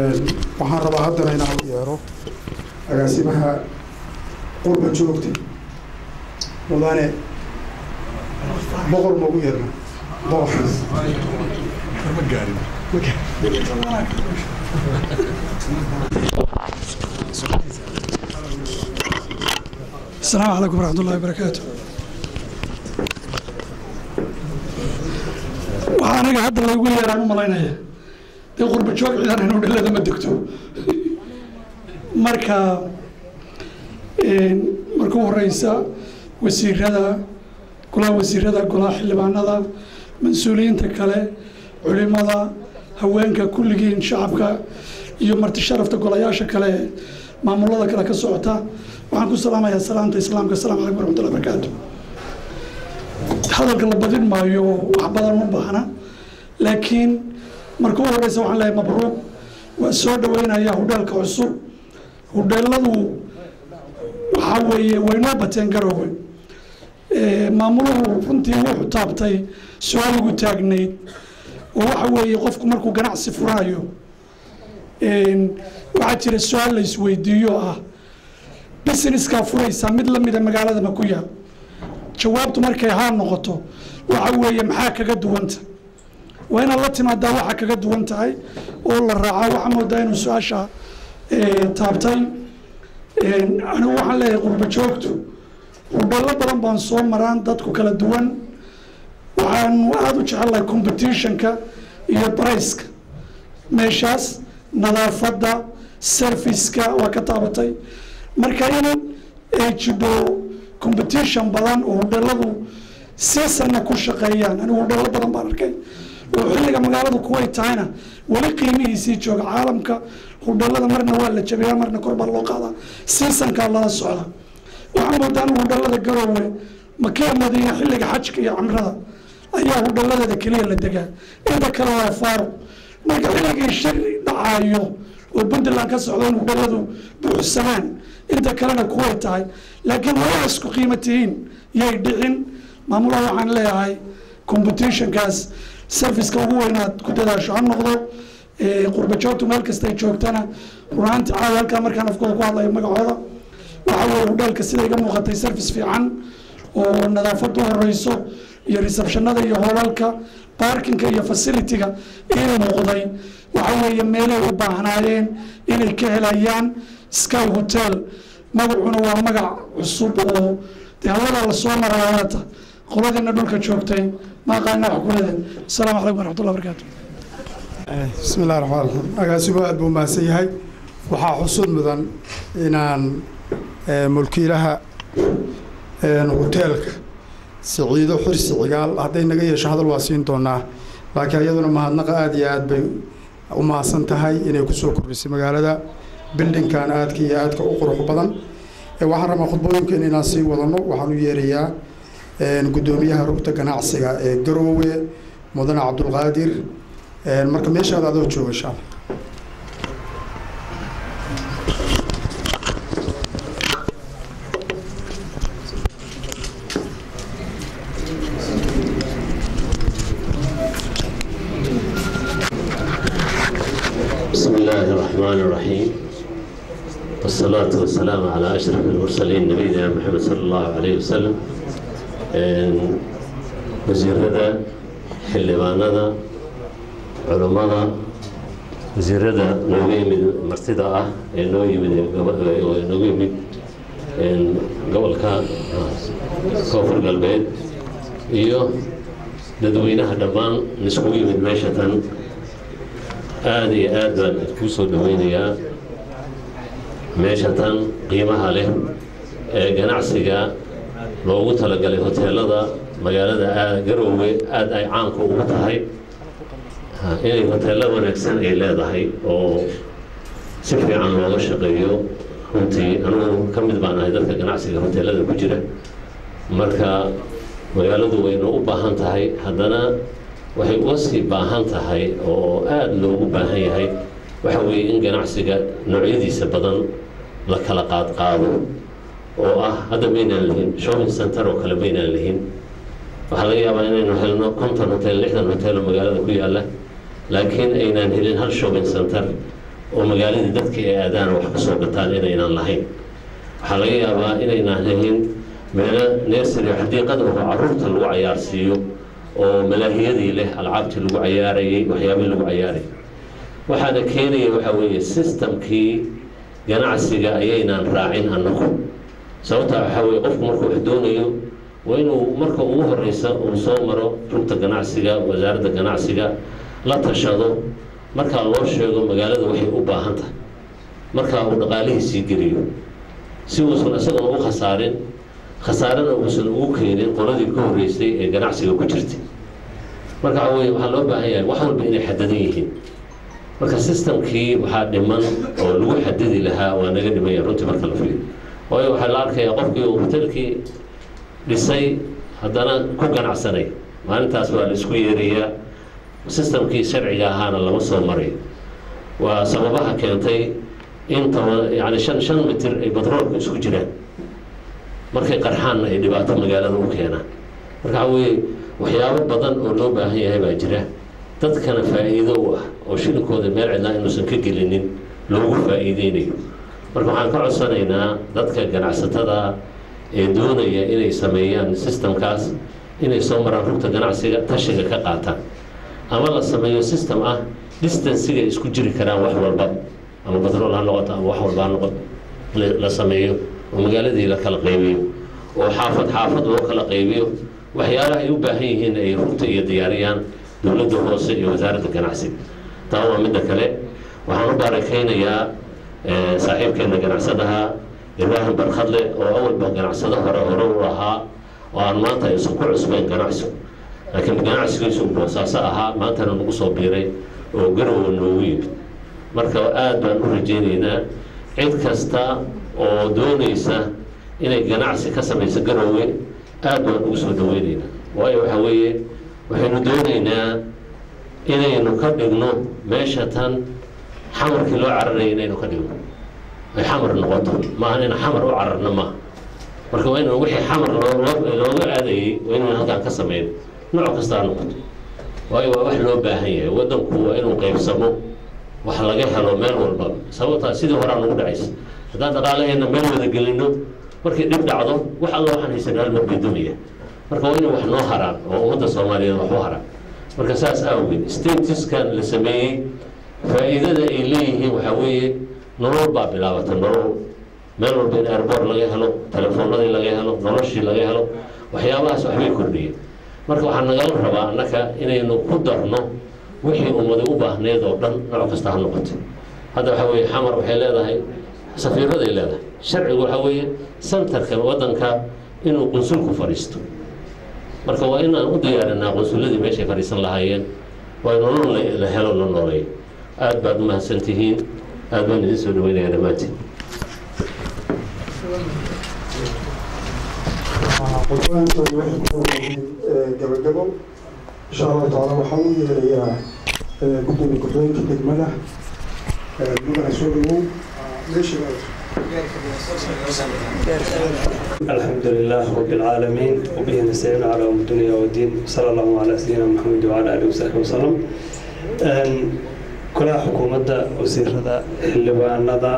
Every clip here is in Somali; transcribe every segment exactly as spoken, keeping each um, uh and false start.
waxaan rabaa haddana inaan u yeero agaasimaha qurba joogta mudane boqor noogu yeerna boqor ma gaarin السلام عليكم ورحمة الله وبركاته. وأنا قاعد الله يقول لي رحمة الله ينهي. يقول بتشوف إذا أنا نقول له ما دكتور. مركا مركو الرئيس وزير هذا كل وزير هذا كل حل بعنا هذا مسؤولين تكله علماء هذا هوانك كل جين شعبك يوم مرتشرف تقول يا شكله معمول هذا كلا كسوعته. وعنكم السلام يا سلام السلام السلام عليكم ورحمة الله وبركاته. هذا الكلام بدين ما يو عبادة مباحنا لكن مركوه الرئيس وعن الله مبروك والسعودة وين هي هدال كعصو هدال لذو وحوي وينو بتنقروه معموله فنتي وحطابتي سؤال قتاقني وحوي يقفكم مركو قناع سفرايو وعاتر السؤال اللي سويديوه business ka furaysa mid la mid ah magaalada Makuya jawaabtu markay haan noqoto waxa weeye maxaa kaga duwanta waa in la timaada waxa kaga duwan tahay oo la raaco waxa moodaa inuu su'aasha ee taabtay ee anigu waxaan leeyahay qurba joogto qurba badan baan soo maraan dadku kala duwan waxaan aad u jecelahay competition-ka iyo price-ka meeshaas nadaafadda service-ka waa ka taabatay marka in ay jiro competition badan oo daladu seesana ku shaqeeyaan anigu dalal badan baan arkay oo xilliga magaalada Kuwait tahayna wali qiimihiisa jooga caalamka hudalada marna waa la jabiyaa marna kor baa loo qaadaa seesanka la socda waxaan wadaan hudalada Garowe Makiya Madiina xilliga xajka iyo umrada ayaa hudalada kaliya la degaa inta kale waa faaro marka xilliga shir dhacayo oo Puntland ka socdaan hudaladu buuxsamaan inta kalena Kuwait tahay laakiin waa isku qiimatiin yay dhicin maamulaha waxaan leeyahay competition kaas service ka ugu weynaad ku dadaasho aan noqdo ee qurba joogto meel kasta ay joogtana runtii caawin halka markaan afkooda ku hadlayo magacooda waxa weeye hudalka sida iga muuqatay service fiican oo nadaafad u horeyso iyo receptionada iyo hoolalka parking iyo facility-ga ee muuqday waxa weeye meel ay u baahnaayeen inay ka helayaan Sky Hotel magacuna waa magac cusub oo hawada la soo maraayata qoladina dhulka joogtay ma qaana wax ku leedahay assalamu alaykum warahmatullahi wabarakatuh bismillaahir rahmaanir rahiim agaasibo aad buu maasan yahay waxa xusud mudan inaan mulkiilaha hotelka Saciido Xirsi Cigaal haday naga yeesho hadal waa siin doonaa laakiin iyaduna mahadnaqa aad iyo aad bay u maasan tahay inay ku soo kordhisay magaalada building kan aadka iyo aadka u qurux badan ee waxaan rabaa khudbooyinka inaan sii wadano waxaan u yeerayaa een gudoomiyaha rugta ganacsiga ee Garowe Mudane Cabdulqaadir een marka meeshaada aad joogo insha Allah بسم الله الرحمن الرحيم والصلاة والسلام على أشرف المرسلين نبينا محمد صلى الله عليه وسلم وزير هذا حلبان هذا علماء وزير هذا نوي من مرتدى نوي من نوي من قبل كان كفر قلبين إيوه ندوينها دمان نسوي من ماشة aad iyo aad baan ku soo dhaweynayaa meeshatan qiimaha leh ee ganacsiga loogu talagalay hoteelada magaalada Garowe aad ay caan ku ugu tahay inay hoteelada wanaagsan ay leedahay oo si fiican looga shaqeeyo runtii anigu ka mid baan ahay dadka ganacsiga hoteelada ku jira marka magaaladu way u baahan tahay haddana waxay uga sii baahan tahay oo aad loogu baahan yahay waxa weeye in ganacsiga noocyadiisa badan la kala qaad qaado oo ah hadda meynaan lihin shopping center oo kale meynaan lihin waxaa laga yaabaa inaynu helno konton hotel lixdan hotel oo magaalada ku yaala laakiin aynaan helin hal shopping center oo magaaladii dadka ay aadaan wax ka soo gataan inaynaan lahayn waxaa laga yaabaa inaynaan lahayn meelo nersary xadiiqada oo carruurta lagu cayaarsiiyo oo malaahiyadii leh alcaabtii lagu cayaarayay waxyaabihii lagu cayaarayay waxaana keenaya waxaa weeye systemkii ganacsiga ayaynaan raacin annagu sababtaa waxaa weeye qofku markuu wax doonayo waa inuu marka ugu horeysa uu soo maro rugta ganacsiga wasaaradda ganacsiga la tashado markaa loo sheego magaalada waxay u baahan tahay markaa uu dhaqaalihiisii geliyo si uusan isagana u khasaarin khasaarana uusan ugu keenin qoladii ka horreysay ee ganacsiga ku jirtay marka waxaa weeye waxaa loo baahan yahay wax walba inay xadadan yihiin marka systemkii waxaa dhiman oo lagu xadidi lahaa waa naga dhimaya runtii marka la fiiriyo waayo waxaa la arkayaa qofkii uu hotelkii dhisay haddana ku ganacsanay maalintaas waa la isku yeerayaa systemkii sharciga ahaana lama soo marayo waa sababaha keentay in toban yani shan shan mitir ay batroolku isku jiraan markay qarxaanna ay dhibaato magaalada u keenaan marka waxaa weeye waxyaabo badan oo loo baahan yahay baa jira dadkana faa'iido u ah oo shilinkooda meel cidlaa inuusan ka gelinin loogu faa'iideynayo marka waxaan ka codsanaynaa dadka ganacsatada ee doonaya inay sameeyaan systemkaas inay soo maraan rugta ganacsiga tashiga ka qaataan ama la sameeyo system ah distancega isku jiri karaan wax walba ama batrool ha noqoto ama wax walba ha noqoto la sameeyo oo magaaladii la kala qaybiyo oo xaafad xaafad loo kala qaybiyo waxyaalaha ay u baahan yihiin ay rugta iyo diyaariyaan dowladda hoose iyo wasaaradda ganacsiga taa waa midda kale waxaan u baarakaynayaa saaxiibkeena ganacsadaha ibraahim barkhadle oo awalba ganacsado hore hore u ahaa oo aan maanta aysan ku cusbayn ganacsigu laakiin ganacsigiisu boosaaso ahaa maantana nagu soo biiray oo garowa noogu yimid marka aad baan u rajaynaynaa cid kasta oo doonaysa inay ganacsi ka samayso garowe aad baan ugu soo dhaweynaynaa waayo waxaa weeye waxaynu doonaynaa inaynu ka dhigno meesha tan xamarkii loo cararayay inaynu ka dhigno ay xamar noqoto maaha in xamar u cararno maaha marka waa inuu wixii xamar looga aadayay waa inuu halkaan ka sameyn nooc kasta ha noqoto waayo waa wax loo baahan yahay waddanku waa inuu qaybsamo wax laga helo meel walba sababtaa sidii horaa nagu dhacaysa haddaan dhaqaalaheenna meel wada gelino markay dhib dhacdo wax alla waxaan haysanaa hal mar dumaya marka waa inay wax noo haraan oo ummadda soomaaliyeed wax u haraan marka saas awgeed statuskan la sameeyey faa'iidada ay leeyihiin waxaa weeye nolol baa bilaabata nolol meel walba in airboort laga helo telefoonadii laga helo noloshii laga helo waxyaabahaas waxbay kordhiyeen marka waxaa nagala rabaa annaka inaynu ku darno wixii ummadi u baahneed oo dhan nooc kasta ha noqoto hadda waxaa weeye xamar waxay leedahay safiiraday leedahay sharcigu waxaa weeye centerka waddanka inuu qunsulku fadhiisto marka waa inaan u diyaarinaa qunsuladii meeshay fadhiisan lahaayeen waa nolol la helo la nooleeyo aad baad u mahadsantihiin aad baan idin soo dhaweynayaa dhammaantiin qodobaankooda waxay ku horeeyeen gabagabo insha allahu tacaala waxaan u yeerayaa gudoomiye ku-xigeenka degmada mudane soo dhawow meesha الحمد لله رب العالمين وبه نستعين على أمور الدنيا والدين صلى الله على سيدنا محمد وعلى آله وصحبه وسلم كل حكومة وزيرة اللبانة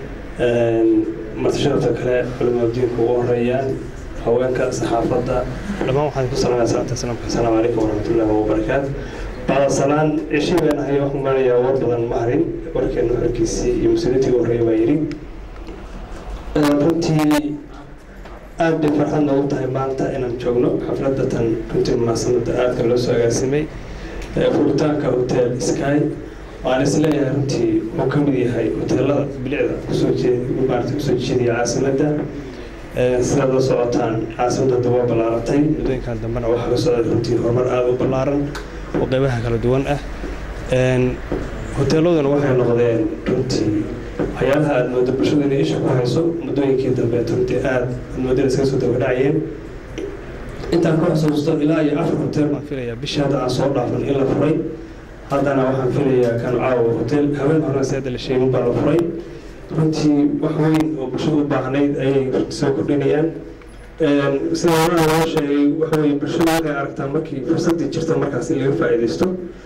مرتشرة كلا علماء الدين وهريان هواك صحافة لما واحد يقول السلام السلام عليكم ورحمة الله وبركاته بعد السلام إيش بين هاي وهم يا ورد المهرين ولكن الكيسي يمسلتي وهريان runtii aad bay farxad noogu tahay maanta inaan joogno xafladatan runtii munaasabada aadka loo soo agaasimay furitaanka hotel sky waan isleeyahay runtii wuxuu ka mid yahay hoteelada bilicda kusoo jeeda kusoo jeediya caasimadda sidaad la socotaan caasimadda waa ballaaratay muddooyinkan dambena waxaa ka socday runtii horumar aada u ballaaran oo qeybaha kala duwan ah hoteeladuna waxay noqdeen runtii waxyaalaha aada moodo bulshadu inay isha ku hayso muddooyinkii dambe runtii aada aad moodo iskaga soo dabadhacayeen intaan ka xusuusto ilaa iyo afar hotel baan filayaa bishii hadda aan soo dhaafan in la furay haddana waxaan filayaa kan caawa hotel haween horena seeda la sheegin baa la furay runtii wax weyn oo bulshadu u baahnayd ayay soo kordhinayaan sida horaa loo sheegay waxa weye bulshadu waxay aragtaa markii fursaddii jirta markaas in laga faa'iidaysto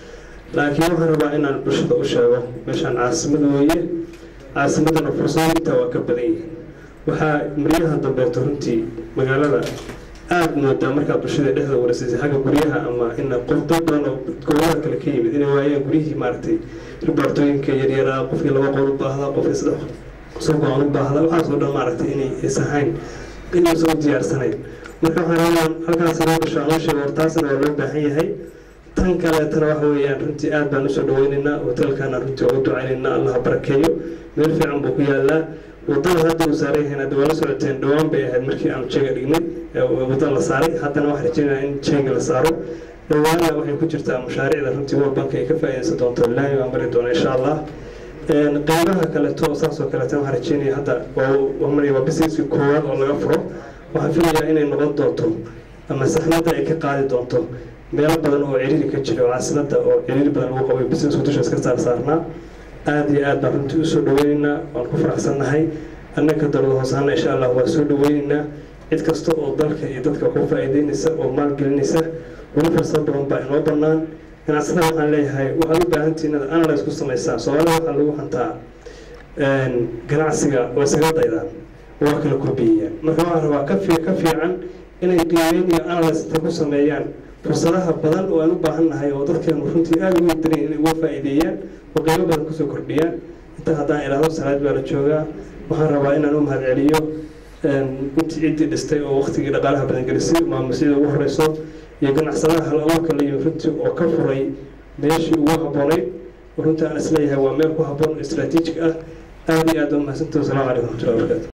laakiin waxaan rabaa inaan bulshada u sheego meeshaan caasimada weeye caasimadana fursadinta waa ka badan yihiin waxaa maryaha dambeeto runtii magaalada aad moodaa markaa bulshada dhexda warasiisay xagga guryaha ama in qof dad badan oo gobolada kale ka yimid inay waayeen guryihii maaragtay riboortooyinka yaryaraa qofkii laba qowl u baahda qofkii saddex soo go-aan u baahda waxaasoo dhan maaragtay inay isahayn inaysan u diyaarsanayn marka waxaan rabaa halkaas loo gasho aan sheego hortaasna waa loo baahan yahay tan kaleetana waxa weeyaan runtii aad baan usoo dhaweynaynaa hotelkana runtii ugu ducaynaynaa allaha barakeeyo meel fiican buu ku yaalaa wadada hadda uu saaran yahay hadda waa la socoteen dhawaan bay ahayd markii aan jeega dhignay wadada la saaray haddana waxaan rajaynayaa in jeega la saaro dhawaana waxay ku jirtaa mashaariicda runtii World Bank ay ka faa'iideysan doonto ilaahay waan bari doonaa insha allah qeybaha kaleeto saasoo kaleeto waxaan rajaynayaa hadda waa maraya waa businesskii koowaad oo laga furo waxaan filayaa inay noqon doonto ama saxnada ay ka qaadi doonto meelo badan oo ciriiri ka jira oo caasimada oo ciriiri badan lagu qabay businesska dusha iska saar saarnaa aad iyo aad baan runtii usoo dhaweynaynaa waan ku faraxsannahay annaka dowlad hoosaana insha allah waa soo dhaweynaynaa cid kasta oo dalka iyo dadka ku faa'iideynaysa oo maalgelinaysa weli fursad badan baa inoo bannaan ganacsatada waxaan leeyahay waxaad u baahantihiin inaad analyse ku samaysaan soomaalida waxaa lagu hantaa ganacsiga oo isaga daydaan waa kala kobiyayaan marka waxaan rabaa ka fii ka fiican inay qiimeyn iyo analyse ku sameeyaan fursadaha badan oo aan u baahannahay oo dadkeenu runtii aad ugu dareeyeen inay uga faa'iideeyaan oo qiimo badan kusoo kordhiyaan inta haddaan ilaahdo salaad baa la joogaa waxaan rabaa inaan u mahad celiyo intii ciddii dhistay oo waqtigii dhaqaalaha badan gelisay maamusyada ugu horeyso iyo ganacsadaha hal abuurka la yimi runtii oo ka furay meeshii ugu habboonayd runtii aan isleeyahay waa meel ku habboon oo istaraatiijig ah aad iyo aad u mahadsantahay wasalaamu calaykum waraxmatullahi wabarakaatu